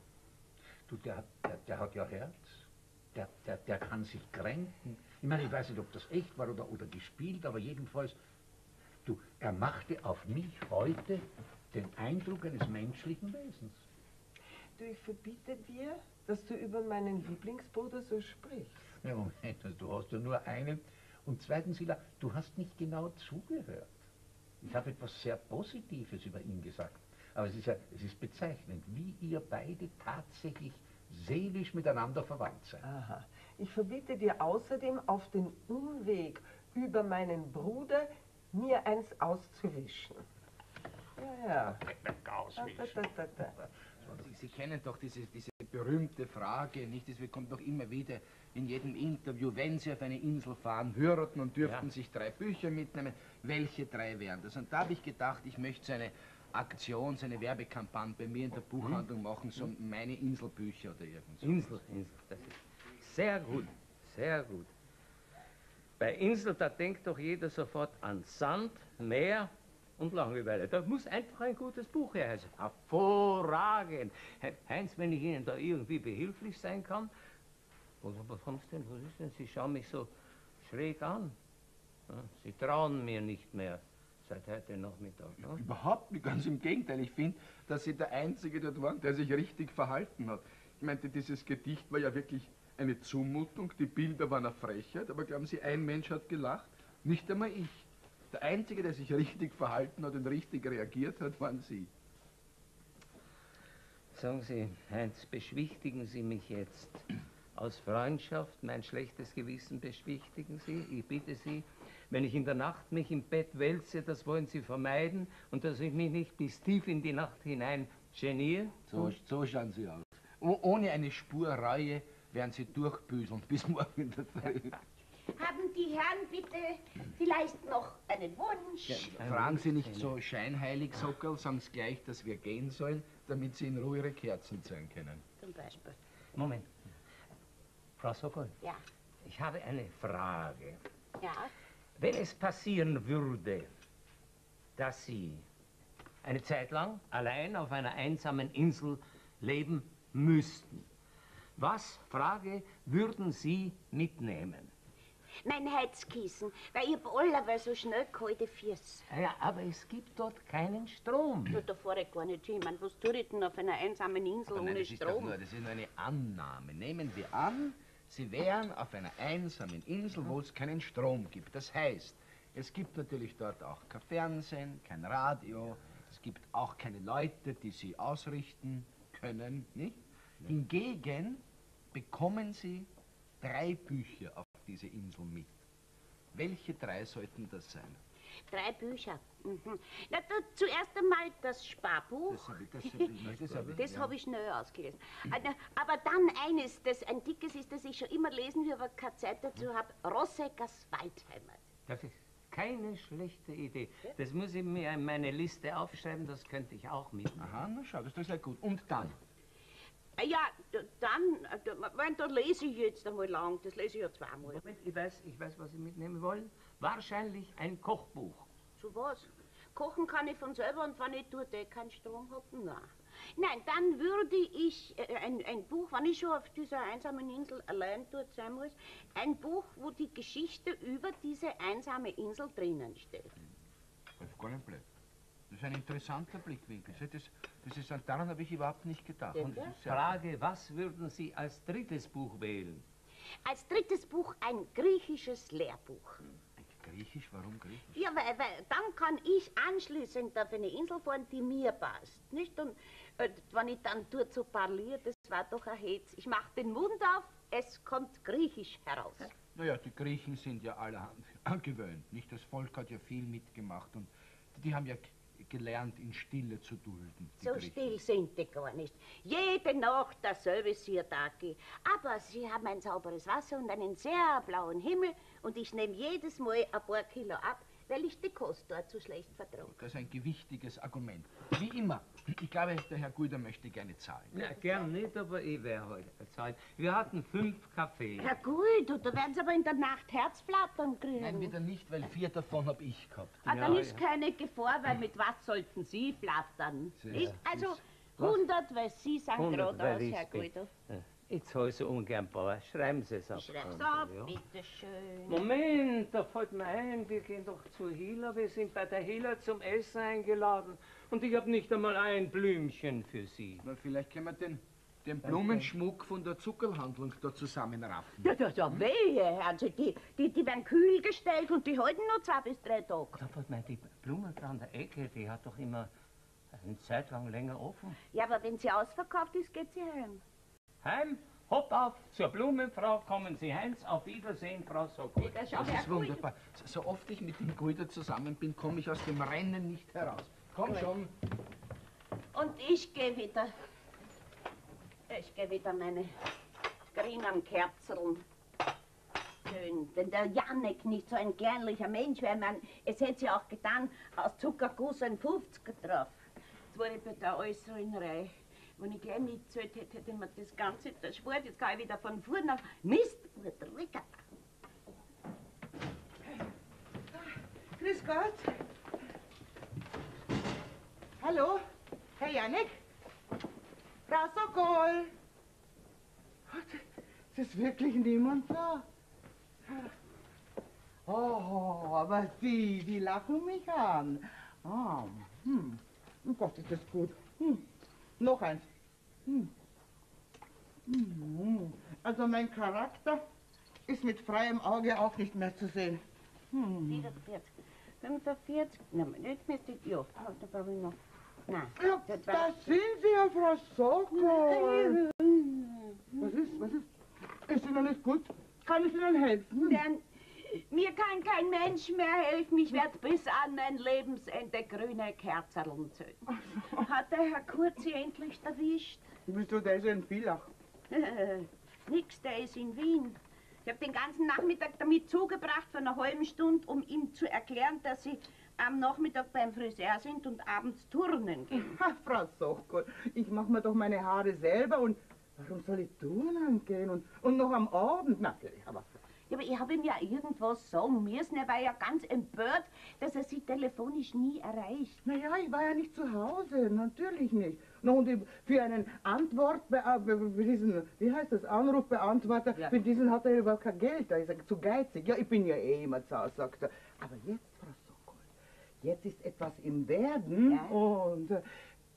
du, der, hat- der, der hat ja Herz. Der, der, der kann sich kränken. Ich meine, ich weiß nicht, ob das echt war oder, oder gespielt, aber jedenfalls, du, er machte auf mich heute den Eindruck eines menschlichen Wesens. Du, ich verbiete dir, dass du über meinen Lieblingsbruder so sprichst. Ja, Moment, also du hast ja nur einen. Und zweitens, Sila, du hast nicht genau zugehört. Ich habe etwas sehr Positives über ihn gesagt. Aber es ist ja, es ist bezeichnend, wie ihr beide tatsächlich seelisch miteinander verwandt seid. Aha. Ich verbiete dir außerdem, auf den Umweg über meinen Bruder mir eins auszuwischen. Ja, ja. Da, da, da, da. Sie, Sie kennen doch diese, diese berühmte Frage, nicht? Das kommt doch immer wieder in jedem Interview. Wenn Sie auf eine Insel fahren würden und dürften Ja. sich drei Bücher mitnehmen, welche drei wären das? Und da habe ich gedacht, ich möchte so eine Aktion, so eine Werbekampagne bei mir in der Buchhandlung machen, so meine Inselbücher oder irgend so. Insel, Insel, das ist sehr gut, sehr gut. Bei Insel, da denkt doch jeder sofort an Sand, Meer und Langeweile. Da muss einfach ein gutes Buch her. Also hervorragend. He- Heinz, wenn ich Ihnen da irgendwie behilflich sein kann, was, was haben Sie denn, was ist denn? Sie schauen mich so schräg an. Ja, Sie trauen mir nicht mehr seit heute Nachmittag. Ja? Überhaupt nicht, ganz im Gegenteil. Ich finde, dass Sie der Einzige dort waren, der sich richtig verhalten hat. Ich meinte, dieses Gedicht war ja wirklich eine Zumutung, die Bilder waren eine Frechheit, aber glauben Sie, ein Mensch hat gelacht? Nicht einmal ich. Der Einzige, der sich richtig verhalten hat und richtig reagiert hat, waren Sie. Sagen Sie, Heinz, beschwichtigen Sie mich jetzt. Aus Freundschaft, mein schlechtes Gewissen beschwichtigen Sie. Ich bitte Sie, wenn ich in der Nacht mich im Bett wälze, das wollen Sie vermeiden und dass ich mich nicht bis tief in die Nacht hinein geniere. So, so schauen Sie aus. Oh, ohne eine Spur Reue werden Sie durchbüseln bis morgen in der Früh. Haben die Herren bitte vielleicht noch einen Wunsch? Fragen Sie nicht so scheinheilig, Sockerl, sagen Sie gleich, dass wir gehen sollen, damit Sie in Ruhe Ihre Kerzen zählen können. Zum Beispiel. Moment. Frau Sokol, Ja. ich habe eine Frage. Ja. Wenn es passieren würde, dass Sie eine Zeit lang allein auf einer einsamen Insel leben müssten, was, Frage, würden Sie mitnehmen? Mein Heizkissen, weil ich hab allerweil so schnell kalte Füße. Ja, aber es gibt dort keinen Strom. Ja, da fahr ich gar nicht hin. Ich mein, was tue ich denn auf einer einsamen Insel Aber nein, ohne das ist doch Strom? nur, das ist nur eine Annahme. Nehmen wir an, Sie wären auf einer einsamen Insel, wo es keinen Strom gibt. Das heißt, es gibt natürlich dort auch kein Fernsehen, kein Radio, es gibt auch keine Leute, die Sie ausrichten können, nicht? Hingegen bekommen Sie drei Bücher auf diese Insel mit. Welche drei sollten das sein? Drei Bücher. Mhm. Na, da, zuerst einmal das Sparbuch. Das habe ich, das habe ich, das habe ich. Das ja. habe ich schnell ausgelesen. Also, aber dann eines, das ein dickes ist, das ich schon immer lesen will, aber keine Zeit dazu habe. Rosseckers Waldheimat. Das ist keine schlechte Idee. Das muss ich mir in meine Liste aufschreiben, das könnte ich auch mitnehmen. Aha, na schau, das ist ja gut. Und dann? Ja, da- dann, äh, da, mein, da lese ich jetzt einmal lang. Das lese ich ja zweimal. Moment, ich weiß, ich weiß, was Sie mitnehmen wollen. Wahrscheinlich ein Kochbuch. Zu was? Kochen kann ich von selber und wenn ich dort eh keinen Strom habe, nein. Nein, dann würde ich äh, ein, ein Buch, wenn ich schon auf dieser einsamen Insel allein dort sein muss, ein Buch, wo die Geschichte über diese einsame Insel drinnen steht. Das ist gar nicht blöd. Das ist ein interessanter Blickwinkel. Das, das ist, daran habe ich überhaupt nicht gedacht. Ja, Und das ja. ist sehr- Frage, was würden Sie als drittes Buch wählen? Als drittes Buch ein griechisches Lehrbuch. Griechisch, warum Griechisch? Ja, weil, weil dann kann ich anschließend auf eine Insel fahren, die mir passt. Nicht? Und äh, wenn ich dann dort so parliere, das war doch ein Hetz. Ich mache den Mund auf, es kommt Griechisch heraus. Naja, die Griechen sind ja allerhand gewöhnt, nicht? Das Volk hat ja viel mitgemacht und die haben ja gelernt, in Stille zu dulden. So Griechen. still sind die gar nicht. Jede Nacht dasselbe Sirdaki. Aber sie haben ein sauberes Wasser und einen sehr blauen Himmel und ich nehme jedes Mal ein paar Kilo ab, weil ich die Kost dort so schlecht vertrage. Das ist ein gewichtiges Argument. Wie immer, ich glaube, der Herr Guider möchte gerne zahlen. Ja, gern nicht, aber ich wäre heute bezahlt. Wir hatten fünf Kaffee. Ja gut, da werden sie aber in der Nacht Herzflattern kriegen. Nein, wieder nicht, weil vier davon habe ich gehabt. Ah, dann Ja, ist ja. keine Gefahr, weil mit was sollten Sie flattern? Sehr Nicht? Also ist- hundert, weil Sie sind hundert, gerade aus, weil Herr ich bin. Guido. Ich zahle so ungern Bauer. Schreiben Sie es auf. Schreib's Konto, ab, ja. bitteschön. Moment, da fällt mir ein, wir gehen doch zu Hila. Wir sind bei der Hila zum Essen eingeladen. Und ich habe nicht einmal ein Blümchen für Sie. Na, vielleicht können wir den, den Blumenschmuck von der Zuckerhandlung da zusammenraffen. Ja, ja, ja, wehe, Herrn Sie, die, die, die werden kühl gestellt und die halten nur zwei bis drei Tage. Da fällt mir die Blumenfrau an der Ecke, die hat doch immer eine Zeit lang länger offen. Ja, aber wenn sie ausverkauft ist, geht sie heim. Heim, hopp auf, zur Blumenfrau, kommen Sie heim, auf Wiedersehen, Frau Sokol. Ja, schau, Das Herr ist Guido. wunderbar. So, so oft ich mit dem Guider zusammen bin, komme ich aus dem Rennen nicht heraus. Komm schon. Und ich gehe wieder. Ich gehe wieder meine grünen Kerzeln. Schön, denn der Jannik nicht so ein gernlicher Mensch wäre. Man, es hätte sie auch getan, aus Zuckerguss ein fünfziger drauf. Jetzt war ich bei der äußeren Reihe. Wenn ich gleich mitzählt hätte, hätte mir das Ganze erspart. Jetzt kann ich wieder von vorne auf. Mist, gut, Ricker. Grüß Gott. Hallo, Herr Janek? Frau Sokol. Es ist wirklich niemand da. Oh, aber die, die lachen mich an. Ah, hm. Oh Gott, ist das gut. Hm. Noch eins. Hm. Hm. Also mein Charakter ist mit freiem Auge auch nicht mehr zu sehen. Hm. vierundvierzig, fünfundvierzig, nein, nicht müsste ich, ja, da brauche ich noch. Nein, Ja, das da sind Sie ja, Frau Sokol. Was ist, was ist? Ist Ihnen nicht gut? Kann ich Ihnen helfen? Denn mir kann kein Mensch mehr helfen. Ich werde bis an mein Lebensende grüne Kerzen zünden. Hat der Herr Kurzi endlich erwischt? Wieso, der ist ja in Villach. Nix, der ist in Wien. Ich habe den ganzen Nachmittag damit zugebracht, für eine halbe Stunde, um ihm zu erklären, dass Sie am Nachmittag beim Friseur sind und abends turnen gehen. Ha, Frau Sokol, ich mache mir doch meine Haare selber und warum soll ich turnen gehen und, und noch am Abend? Natürlich, aber... Ja, aber ich habe ihm ja irgendwas sagen müssen. Er war ja ganz empört, dass er Sie telefonisch nie erreicht. Naja, ich war ja nicht zu Hause, natürlich nicht. No, und ich- für einen Antwort, für diesen, wie heißt das, Anrufbeantworter, Ja. für diesen hat er überhaupt kein Geld, da ist er zu geizig. Ja, ich bin ja eh immer zu Hause, sagt er. Aber jetzt, Frau Sokol, jetzt ist etwas im Werden Ja. und... äh,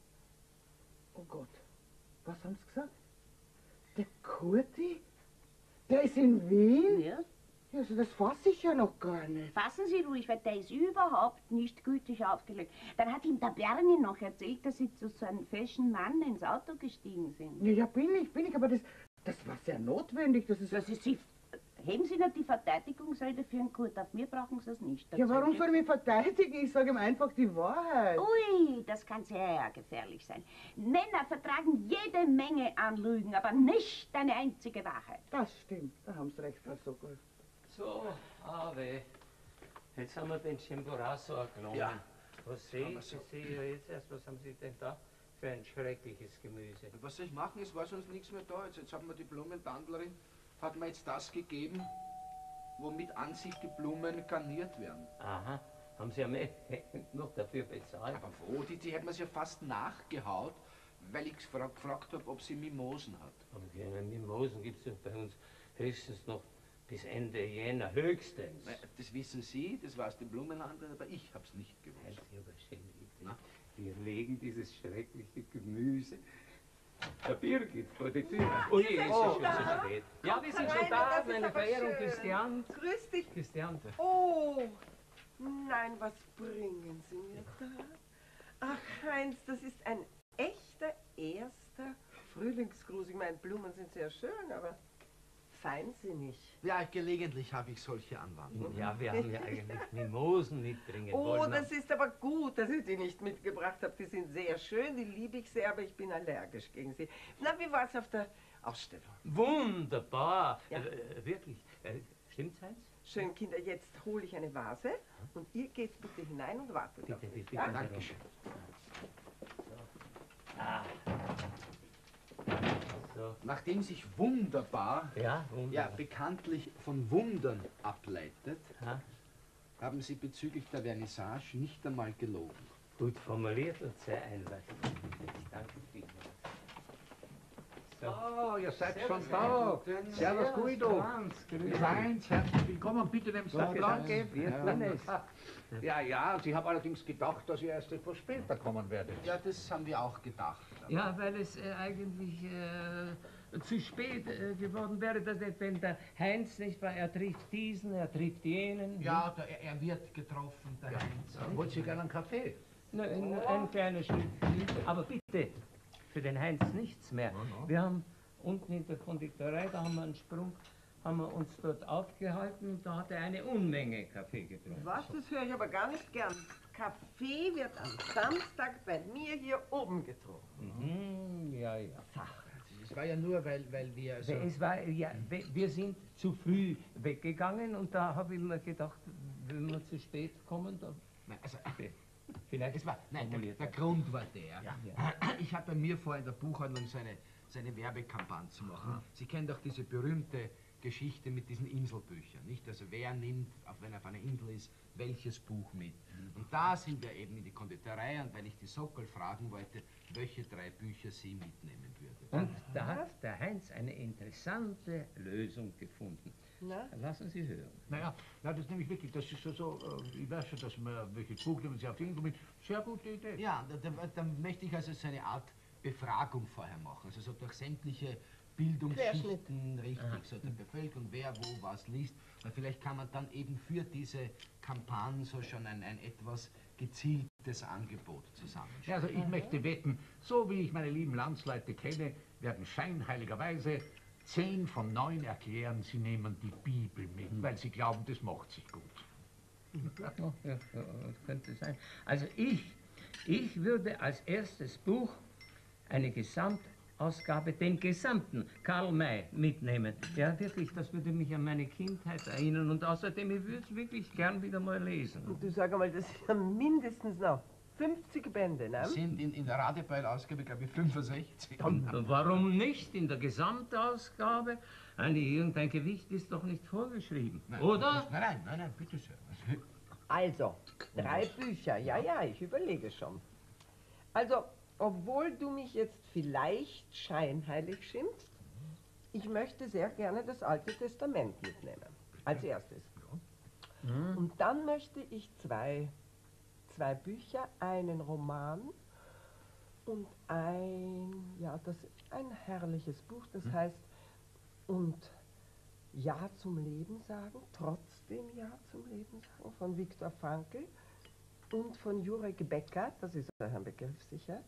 Oh Gott, was haben Sie gesagt? Der Kurti? Der ist in Wien? Ja. Ja, also das fasse ich ja noch gar nicht. Fassen Sie ruhig, weil der ist überhaupt nicht gütig aufgelegt. Dann hat ihm der Bernie noch erzählt, dass Sie zu so einem feschen Mann ins Auto gestiegen sind. Ja, ja, bin ich, bin ich, aber das, das war sehr notwendig, das ist... Das ist Sie. Heben Sie nicht die Verteidigungsrede für einen Kurt auf. Mir brauchen Sie es nicht. Ja, warum soll ich mich verteidigen? Ich sage ihm einfach die Wahrheit. Ui, das kann sehr gefährlich sein. Männer vertragen jede Menge an Lügen, aber nicht eine einzige Wahrheit. Das stimmt, da haben Sie recht, Frau Sokol. So, Ave. Jetzt haben wir den Chimborazo genommen. Ja. Was sehe Haben wir ich? so. Ich sehe ja jetzt erst, was haben Sie denn da für ein schreckliches Gemüse? Was soll ich machen? Es war sonst nichts mehr da. Jetzt, jetzt hat mir die Blumentandlerin, hat mir jetzt das gegeben, womit an sich die Blumen garniert werden. Aha, haben Sie ja mehr noch dafür bezahlt? Aber wo? Die, die hat mir ja fast nachgehaut, weil ich gefragt, gefragt habe, ob sie Mimosen hat. Aber keine Mimosen gibt es ja bei uns höchstens noch bis Ende Jänner, höchstens. Na, das wissen Sie, das weiß die Blumenhandlerin, aber ich habe es nicht Halt gewusst. Sie aber schön Idee. Na? Wir legen dieses schreckliche Gemüse der Birgit vor die Tür. Ui, ist ja schon so spät. Ja, wir sind schon rein, da, das ist meine aber Verehrung, schön. Christian. Grüß dich. Christian. Oh, nein, was bringen Sie mir da? Ach, Heinz, das ist ein echter erster Frühlingsgruß. Ich meine, Blumen sind sehr schön, aber feinsinnig. Ja, gelegentlich habe ich solche Anwandlungen. Ja, wir haben ja eigentlich Mimosen mitbringen Oh, wollen. das ist aber gut, dass ich die nicht mitgebracht habe. Die sind sehr schön, die liebe ich sehr, aber ich bin allergisch gegen sie. Na, wie war es auf der Ausstellung? Wunderbar. Ja. Äh, wirklich. Äh, stimmt's, Heinz? Schön, Kinder, jetzt hole ich eine Vase und ihr geht bitte hinein und wartet Bitte, auf mich. bitte, Ja? Dankeschön. Ah. So. Nachdem sich wunderbar, Ja, wunderbar. ja bekanntlich von Wundern ableitet, Ha? haben Sie bezüglich der Vernissage nicht einmal gelogen. Gut formuliert und sehr einleuchtend. Ich danke vielmals. So. Oh, ihr seid schon da. Servus, Guido. Heinz, herzlich willkommen. Bitte nehmen Sie Danke, Platz. danke. Wir tun es. Ja, ja, ich habe allerdings gedacht, dass ihr erst etwas später kommen werdet. Ja, das haben wir auch gedacht. Ja, weil es äh, eigentlich äh, zu spät äh, geworden wäre, dass wenn der Heinz nicht war, er trifft diesen, er trifft jenen. Ja, da, er, er wird getroffen, der Heinz. Wollt ihr gerne einen Kaffee? Na, ein, ein kleiner Schritt. Aber bitte, für den Heinz nichts mehr. Wir haben unten in der Konditorei, da haben wir einen Sprung, haben wir uns dort aufgehalten, da hat er eine Unmenge Kaffee getrunken. Was, das höre ich aber gar nicht gern. Kaffee wird am Samstag bei mir hier oben getrunken. Mhm, ja, ja. Es war ja nur, weil, weil wir... Also Es war, ja, we- wir sind zu früh weggegangen und da habe ich mir gedacht, wenn wir zu spät kommen, dann Nein, also, vielleicht. es war, nein, der, formuliert der er. Grund war der. Ja. Ich hatte mir vor, in der Buchhandlung so eine, so eine Werbekampagne zu machen. Sie kennen doch diese berühmte Geschichte mit diesen Inselbüchern, nicht? Also wer nimmt, auf, wenn er auf einer Insel ist, welches Buch mit? Und da sind wir eben in die Konditorei und weil ich die Sockel fragen wollte, welche drei Bücher sie mitnehmen würde. Und da hat der Heinz eine interessante Lösung gefunden. Na? Lassen Sie hören. Naja, ja, das ist nämlich wirklich, das ist so, so äh, ich weiß schon, dass man welches Buch nehmen Sie auf die Insel mit. Sehr gute Idee. Ja, da, da, da möchte ich also so eine Art Befragung vorher machen, also so durch sämtliche Bildungsschichten, richtig, so der Bevölkerung, wer wo was liest. Und vielleicht kann man dann eben für diese Kampagne so schon ein, ein etwas gezieltes Angebot zusammenstellen. Ja, also ich möchte wetten, so wie ich meine lieben Landsleute kenne, werden scheinheiligerweise zehn von neun erklären, sie nehmen die Bibel mit, weil sie glauben, das macht sich gut. Ja, ja, ja, das könnte sein. Also ich, ich würde als erstes Buch eine Gesamtausgabe, den gesamten Karl May mitnehmen. Ja, wirklich, das würde mich an meine Kindheit erinnern und außerdem, ich würde es wirklich gern wieder mal lesen. Und du sag einmal, das sind ja mindestens noch fünfzig Bände, ne? Es sind in, in der Radebeil-Ausgabe, glaube ich, fünfundsechzig. Und warum nicht in der Gesamtausgabe? Eine, irgendein Gewicht ist doch nicht vorgeschrieben, Nein, oder? Nein, nein, nein, nein, bitte sehr. Also, drei Bücher, ja, ja, ich überlege schon. Also, obwohl du mich jetzt vielleicht scheinheilig schimpfst, ich möchte sehr gerne das Alte Testament mitnehmen, als erstes. Und dann möchte ich zwei, zwei Bücher, einen Roman und ein, ja, das, ein herrliches Buch, das heißt, und Ja zum Leben sagen, trotzdem Ja zum Leben sagen, von Viktor Frankl und von Jurek Becker, das ist ein Begriff sicher,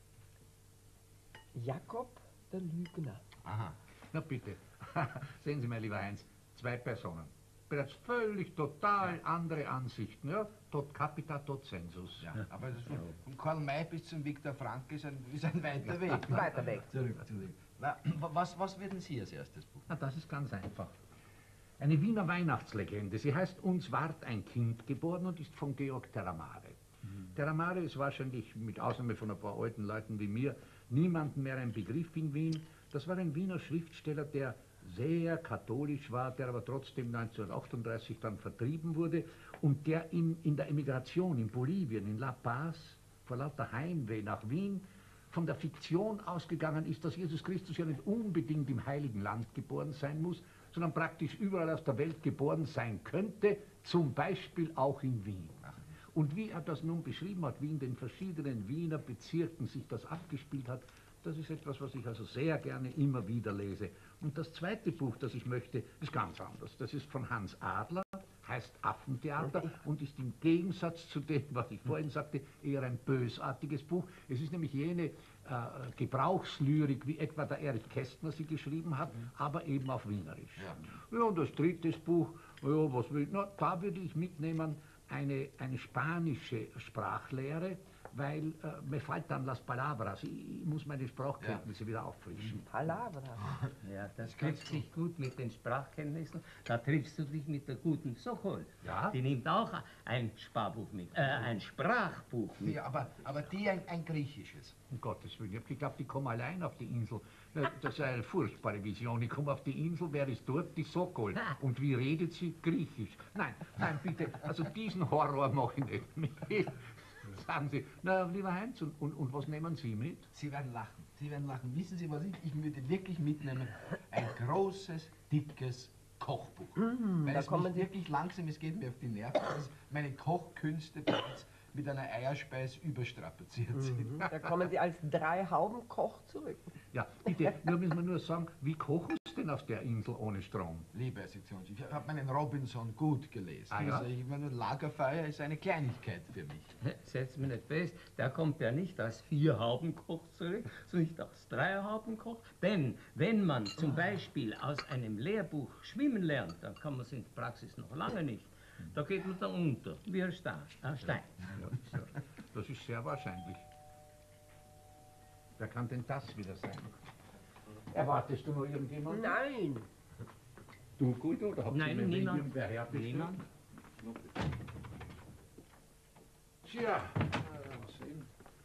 Jakob der Lügner. Aha. Na bitte, sehen Sie, mein lieber Heinz, zwei Personen. Bereits völlig total andere Ansichten, ja? Tot capita, tot sensus. Ja, aber das von, von Karl May bis zum Viktor Frankl ist ein, ist ein weiter Weg. Weiter weg. Zurück, zurück. Na, was, was würden Sie als erstes Buch? Na, das ist ganz einfach. Eine Wiener Weihnachtslegende. Sie heißt Uns ward ein Kind geboren und ist von Georg Terramare. Mhm. Terramare ist wahrscheinlich, mit Ausnahme von ein paar alten Leuten wie mir, niemandem mehr ein Begriff in Wien. Das war ein Wiener Schriftsteller, der sehr katholisch war, der aber trotzdem neunzehnhundertachtunddreißig dann vertrieben wurde und der in, in der Emigration in Bolivien, in La Paz, vor lauter Heimweh nach Wien, von der Fiktion ausgegangen ist, dass Jesus Christus ja nicht unbedingt im Heiligen Land geboren sein muss, sondern praktisch überall aus der Welt geboren sein könnte, zum Beispiel auch in Wien. Und wie er das nun beschrieben hat, wie in den verschiedenen Wiener Bezirken sich das abgespielt hat, das ist etwas, was ich also sehr gerne immer wieder lese. Und das zweite Buch, das ich möchte, ist ganz anders. Das ist von Hans Adler, heißt Affentheater und ist im Gegensatz zu dem, was ich vorhin sagte, eher ein bösartiges Buch. Es ist nämlich jene äh, Gebrauchslyrik, wie etwa der Erich Kästner sie geschrieben hat, aber eben auf Wienerisch. Ja, ja und das dritte Buch, ja, was will, na, da würde ich mitnehmen, eine, eine spanische Sprachlehre, weil äh, mir fällt dann las palabras. Ich, ich muss meine Sprachkenntnisse ja. wieder auffrischen. Palabras? Ja, das trifft sich gut mit den Sprachkenntnissen. Da triffst du dich mit der guten Sokol. Ja? Die nimmt auch ein Sparbuch mit, äh, ein Sprachbuch mit. Ja, aber, aber die ein, ein griechisches. Um Gottes Willen, ich hab geglaubt, ich komme allein auf die Insel. Das ist eine furchtbare Vision. Ich komme auf die Insel, wer ist dort? Die Sokol. Und wie redet sie? Griechisch. Nein, nein, bitte, also diesen Horror mache ich nicht mit. Sagen Sie, na, lieber Heinz, und, und, und was nehmen Sie mit? Sie werden lachen. Sie werden lachen. Wissen Sie, was ich, ich würde wirklich mitnehmen? Ein großes, dickes Kochbuch. Mm, Weil da es kommen mich die- wirklich langsam, es geht mir auf die Nerven, dass meine Kochkünste bereits mit einer Eierspeis überstrapaziert sind. Mhm. Da kommen Sie als Drei-Hauben-Koch zurück. Ja, bitte, nur müssen wir nur sagen, wie kochen Sie denn auf der Insel ohne Strom? Lieber Herr Sektionschef, ich habe meinen Robinson gut gelesen. Ah, ja? Also ich meine, Lagerfeuer ist eine Kleinigkeit für mich. Setz mir nicht fest, der kommt ja nicht als Vier-Hauben-Koch zurück, sondern nicht als Drei-Hauben-Koch. Denn wenn man zum Beispiel aus einem Lehrbuch schwimmen lernt, dann kann man es in der Praxis noch lange nicht. Da geht man dann unter, wie ein Stein. Ein Stein. Ja, ist ja, das ist sehr wahrscheinlich. Wer kann denn das wieder sein? Erwartest du noch irgendjemanden? Nein. Du, gut, oder habt Nein, ihr mir niemand. irgendwer herbestellt? Niemand. Tja, mal sehen.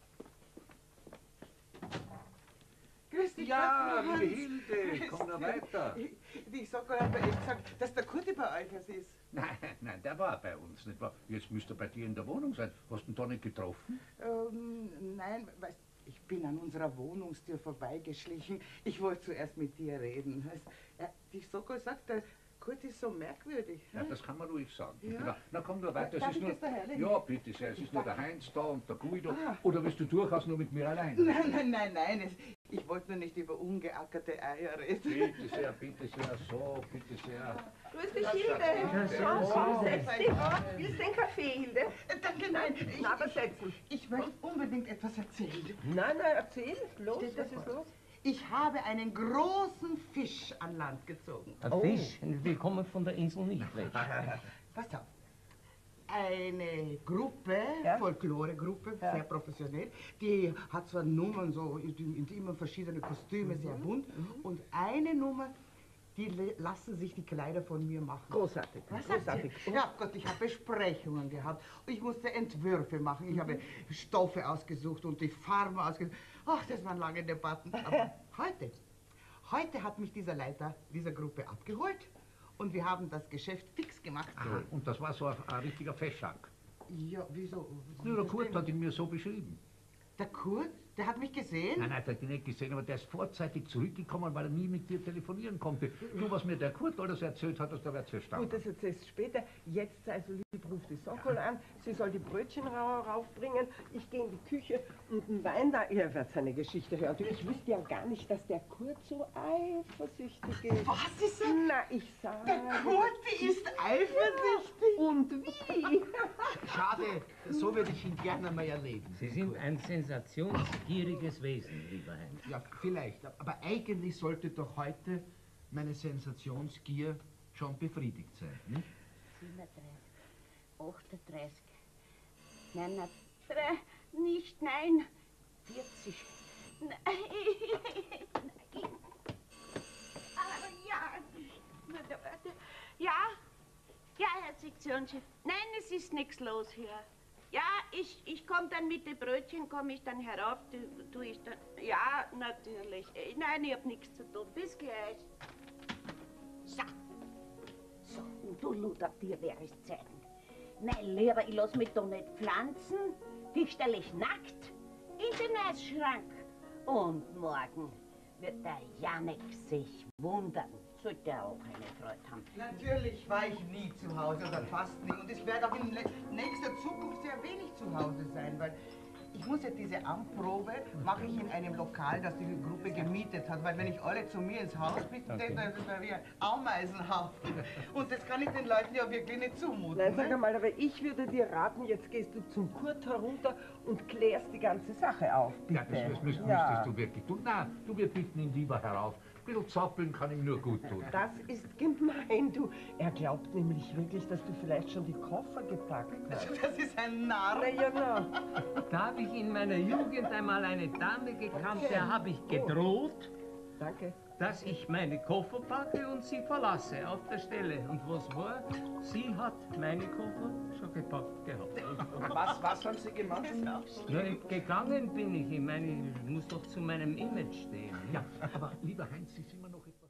Grüß dich, Ja, Hans. liebe Hilde, komm noch weiter. Die Sokol hat mir echt gesagt, dass der Kurti bei euch ist. Nein, nein, der war bei uns, nicht wahr? Jetzt müsste er bei dir in der Wohnung sein. Hast du ihn da nicht getroffen? Ähm, nein, weißt, ich bin an unserer Wohnungstür vorbeigeschlichen. Ich wollte zuerst mit dir reden. Weißt, äh, die Sokol sagt, der Kurti ist so merkwürdig. Ja, das kann man ruhig sagen. Ja. Na, na komm nur weiter. Darf Es ist ich nur, das da herlegen? ja, bitte sehr. Es ist nur der Heinz da und der Guido. Ah. Oder willst du durchaus nur mit mir allein? Nein, nein, nein, nein. Es, ich wollte nur nicht über ungeackerte Eier reden. Bitte sehr, bitte sehr, so, bitte sehr. Grüß dich, Hilde. so, Komm, so. setz dich. Willst du einen Kaffee, Hilde? Äh, Danke, nein. Ich, Na, aber setzen. ich möchte unbedingt etwas erzählen. Nein, nein, erzähl. Los, Steht was das ist los? Ich habe einen großen Fisch an Land gezogen. Ein Fisch, wir kommen von der Insel nicht weg. Pass auf. Eine Gruppe, Ja. Folkloregruppe, Ja. sehr professionell, die hat zwar Nummern, so in, in immer verschiedene Kostüme, sehr bunt, und eine Nummer, die le- lassen sich die Kleider von mir machen. Großartig. Großartig. Ja Gott, ich habe Besprechungen gehabt. Ich musste Entwürfe machen. Ich habe Stoffe ausgesucht und die Farben ausgesucht. Ach, das waren lange Debatten. Aber heute, heute hat mich dieser Leiter dieser Gruppe abgeholt und wir haben das Geschäft fix gemacht. Aha, und das war so ein, ein richtiger Feschak. Ja, wieso? Nur der Kurt hat ihn mir so beschrieben. Der Kurt, der hat mich gesehen. Nein, nein, der hat ihn nicht gesehen, aber der ist vorzeitig zurückgekommen, weil er nie mit dir telefonieren konnte. Du, was mir der Kurt alles erzählt hat, da wird's verstanden. Gut, das erzählst du später. Jetzt sei so lieb, ruf die Sokol an. Sie soll die Brötchen ra raufbringen. Ich gehe in die Küche und einen Wein da. Ihr werdet seine Geschichte hören. Du, ich wüsste ja gar nicht, dass der Kurt so eifersüchtig ist. Was ist er? Na, ich sage. Der Kurti ist eifersüchtig. Und wie? Schade, so würde ich ihn gerne mal erleben. Sie sind ein sensationsgieriges Wesen, lieber Heinz. Ja, vielleicht. Aber eigentlich sollte doch heute meine Sensationsgier schon befriedigt sein. Nicht? siebenunddreißig, achtunddreißig, neununddreißig, nicht, nein, vierzig, nein, nein. Aber ja, warte, warte. Ja, ja, Herr Sektionschef, nein, es ist nichts los hier. Ja, ich, ich komme dann mit den Brötchen, komme ich dann herauf, tu, tu ich dann, ja, natürlich. Äh, Nein, ich hab nichts zu tun, bis gleich. So. So, und du Luther, dir wäre es Zeit. Nein, lieber, ich lass mich da nicht pflanzen. Dich stelle ich nackt in den Eisschrank. Und morgen wird der Janek sich wundern. Sollte er auch eine Freude haben. Natürlich war ich nie zu Hause oder fast nie. Und ich werde auch in le- nächster Zukunft sehr wenig zu Hause sein, weil ich muss ja diese Anprobe, mache ich in einem Lokal, das die Gruppe gemietet hat, weil wenn ich alle zu mir ins Haus bitte, okay. dann ist das wie ein Ameisenhaufen. Und das kann ich den Leuten ja wirklich nicht zumuten. Nein, sag ne? einmal, aber ich würde dir raten, jetzt gehst du zum Kurt herunter und klärst die ganze Sache auf, bitte. Ja, das, das müsstest, Ja. müsstest du wirklich tun. Nein, du, wir bitten ihn lieber herauf. Ein bisschen zappeln kann ihm nur gut tun. Das ist gemein, du. Er glaubt nämlich wirklich, dass du vielleicht schon die Koffer gepackt hast. Das ist ein Narr. Na ja, na. Da habe ich in meiner Jugend einmal eine Dame gekannt, Okay. der habe ich gedroht, Danke. dass ich meine Koffer packe und sie verlasse auf der Stelle. Und was war? Sie hat meine Koffer schon gepackt gehabt. Und was, was haben Sie gemacht? Ja, gegangen bin ich. Ich meine, ich muss doch zu meinem Image stehen. Ja, aber lieber Heinz, Sie sind immer noch etwas...